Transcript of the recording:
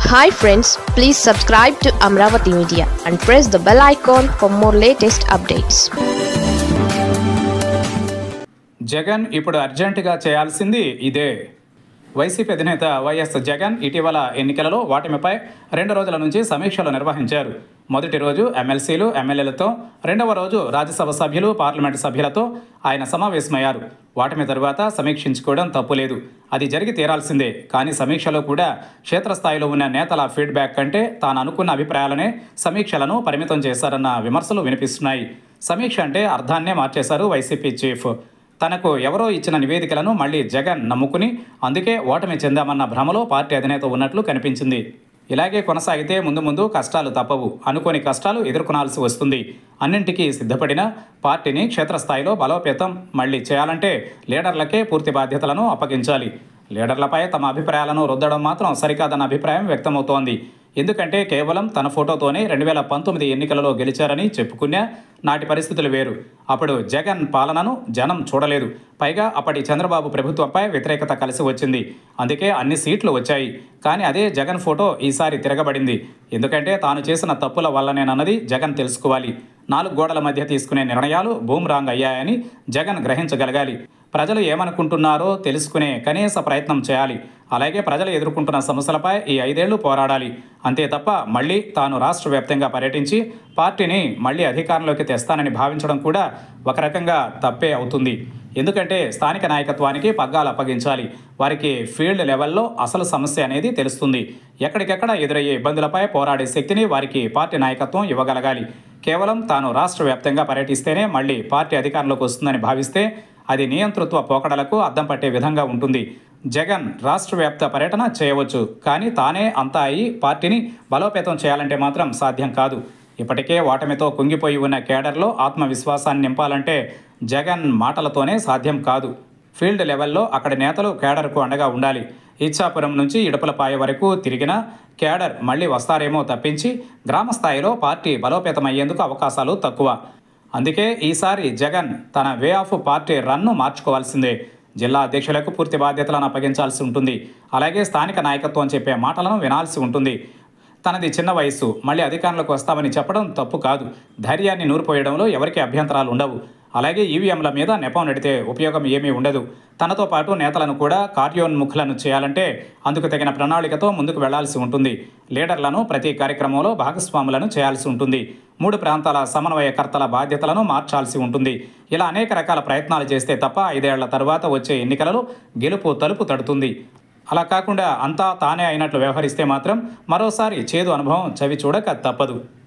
Hi friends, please subscribe to Amravati Media and press the bell icon for more latest updates. Jagan ఇప్పుడు అర్జెంటుగా చేయాల్సింది ఇదే. YCP అధినేత YS Jagan ఇటీవల ఎన్నికలలో ఓటమిపై 2 రోజుల నుంచి సమీక్షలు నిర్వహించారు. మొదటి రోజు ఎమ్మెల్సీలు, ఎమ్మెల్యేలతో, రెండవ రోజు రాజ్యసభ సభ్యులు, పార్లమెంటు సభ్యులతో ఆయన సమావేశమయ్యారు. ఓటమి తరువాత సమీక్షించుకోవడం తప్పులేదు, అది జరిగి తీరాల్సిందే. కానీ సమీక్షలో కూడా క్షేత్రస్థాయిలో ఉన్న నేతల ఫీడ్బ్యాక్ కంటే తాను అనుకున్న అభిప్రాయాలనే సమీక్షలను పరిమితం చేశారన్న విమర్శలు వినిపిస్తున్నాయి. సమీక్ష అంటే అర్థాన్నే మార్చేశారు వైసీపీ చీఫ్. తనకు ఎవరో ఇచ్చిన నివేదికలను మళ్లీ జగన్ నమ్ముకుని అందుకే ఓటమి చెందామన్న భ్రమలో పార్టీ అధినేత ఉన్నట్లు కనిపించింది. ఇలాగే కొనసాగితే ముందు ముందు కష్టాలు తప్పవు, అనుకోని కష్టాలు ఎదుర్కొనాల్సి వస్తుంది. అన్నింటికీ సిద్ధపడిన పార్టీని క్షేత్రస్థాయిలో బలోపేతం మళ్లీ చేయాలంటే లీడర్లకే పూర్తి బాధ్యతలను అప్పగించాలి. లీడర్లపై తమ అభిప్రాయాలను రుద్దడం మాత్రం సరికాదన్న అభిప్రాయం వ్యక్తమవుతోంది. ఎందుకంటే కేవలం తన ఫోటోతోనే 2019 ఎన్నికలలో గెలిచారని చెప్పుకున్నా నాటి పరిస్థితులు వేరు. అప్పుడు జగన్ పాలనను జనం చూడలేదు. పైగా అప్పటి చంద్రబాబు ప్రభుత్వంపై వ్యతిరేకత కలిసి వచ్చింది. అందుకే అన్ని సీట్లు వచ్చాయి. కానీ అదే జగన్ ఫోటో ఈసారి తిరగబడింది. ఎందుకంటే తాను చేసిన తప్పుల వల్లనేనన్నది జగన్ తెలుసుకోవాలి. 4 గోడల మధ్య తీసుకునే నిర్ణయాలు బూమ్రాంగ్ అయ్యాయని జగన్ గ్రహించగలగాలి. ప్రజలు ఏమనుకుంటున్నారో తెలుసుకునే కనీస ప్రయత్నం చేయాలి. అలాగే ప్రజలు ఎదుర్కొంటున్న సమస్యలపై ఈ 5 ఏళ్లు పోరాడాలి. అంతే తప్ప మళ్లీ తాను రాష్ట్ర వ్యాప్తంగా పర్యటించి పార్టీని మళ్లీ అధికారంలోకి తెస్తానని భావించడం కూడా ఒక రకంగా తప్పే అవుతుంది. ఎందుకంటే స్థానిక నాయకత్వానికి పగ్గాలు అప్పగించాలి. వారికి ఫీల్డ్ లెవెల్లో అసలు సమస్య అనేది తెలుస్తుంది. ఎక్కడికెక్కడ ఎదురయ్యే ఇబ్బందులపై పోరాడే శక్తిని వారికి పార్టీ నాయకత్వం ఇవ్వగలగాలి. కేవలం తాను రాష్ట్ర వ్యాప్తంగా పర్యటిస్తేనే మళ్లీ పార్టీ అధికారంలోకి వస్తుందని భావిస్తే అది నియంతృత్వ పోకడలకు అద్దం పట్టే విధంగా ఉంటుంది. జగన్ రాష్ట్ర వ్యాప్త పర్యటన చేయవచ్చు, కానీ తానే అంతా అయి పార్టీని బలోపేతం చేయాలంటే మాత్రం సాధ్యం కాదు. ఇప్పటికే ఓటమితో కుంగిపోయి ఉన్న కేడర్లో ఆత్మవిశ్వాసాన్ని నింపాలంటే జగన్ మాటలతోనే సాధ్యం కాదు. ఫీల్డ్ లెవెల్లో అక్కడి నేతలు కేడర్కు అండగా ఉండాలి. ఇచ్చాపురం నుంచి ఇడుపులపాయ వరకు తిరిగినా కేడర్ మళ్లీ వస్తారేమో తప్పించి గ్రామ స్థాయిలో పార్టీ బలోపేతమయ్యేందుకు అవకాశాలు తక్కువ. అందుకే ఈసారి జగన్ తన వే ఆఫ్ పార్టీ రన్ను మార్చుకోవాల్సిందే. జిల్లా అధ్యక్షులకు పూర్తి బాధ్యతలను అప్పగించాల్సి ఉంటుంది. అలాగే స్థానిక నాయకత్వం చెప్పే మాటలను వినాల్సి ఉంటుంది. తనది చిన్న వయస్సు, మళ్ళీ అధికారంలోకి వస్తామని చెప్పడం తప్పు కాదు. ధైర్యాన్ని నూరిపోయడంలో ఎవరికి అభ్యంతరాలు ఉండవు. అలాగే ఈవీఎంల మీద నెపం నడితే ఉపయోగం ఏమీ ఉండదు. తనతో పాటు నేతలను కూడా కార్యోన్ముఖులను చేయాలంటే అందుకు తగిన ప్రణాళికతో ముందుకు వెళ్లాల్సి ఉంటుంది. లీడర్లను ప్రతి కార్యక్రమంలో భాగస్వాములను చేయాల్సి ఉంటుంది. 3 ప్రాంతాల సమన్వయకర్తల బాధ్యతలను మార్చాల్సి ఉంటుంది. ఇలా అనేక రకాల ప్రయత్నాలు చేస్తే తప్ప 5 ఏళ్ల తరువాత వచ్చే ఎన్నికలలో గెలుపు తలుపు తడుతుంది. అలా కాకుండా అంతా తానే అయినట్లు వ్యవహరిస్తే మాత్రం మరోసారి చేదు అనుభవం చవి చూడక తప్పదు.